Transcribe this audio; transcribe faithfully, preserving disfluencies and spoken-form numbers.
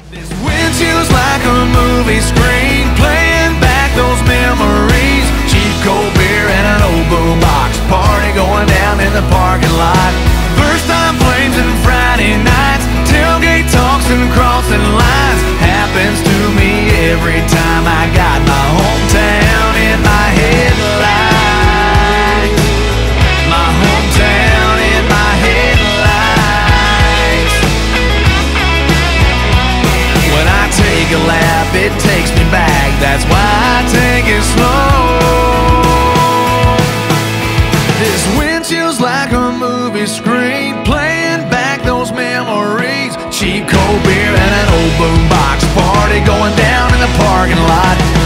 This windshield's like a movie screen, playing back those memories. Cheap cold beer and an old boombox, party going down in the parking lot. First time flames and Friday nights, tailgate talks and crossing lines. Happens to me every time I got my hometown in my headlights. My hometown in my headlights. When I take a lap, it takes me back. That's why I take it slow. This windshield's like a movie screen, playing back those memories. Cheap cold beer and an old boombox, party going down in the parking lot.